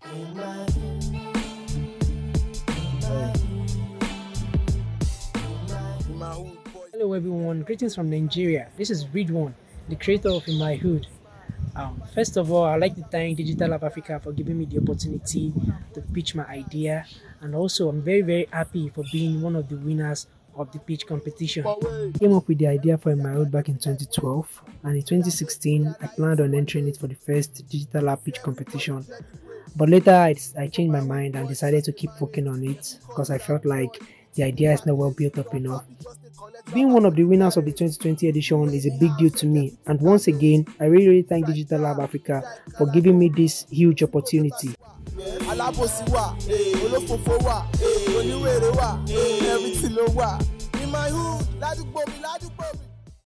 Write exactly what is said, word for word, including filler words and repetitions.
Hello everyone, greetings from Nigeria. This is Ridwan, the creator of In My Hood. Um, first of all, I'd like to thank Digital Lab Africa for giving me the opportunity to pitch my idea, and also I'm very very happy for being one of the winners of the pitch competition. I came up with the idea for In My Hood back in twenty twelve, and in twenty sixteen I planned on entering it for the first Digital Lab pitch competition. But later I, I changed my mind and decided to keep working on it because I felt like the idea is not well built up enough. Being one of the winners of the twenty twenty edition is a big deal to me, and once again I really really thank Digital Lab Africa for giving me this huge opportunity. Everything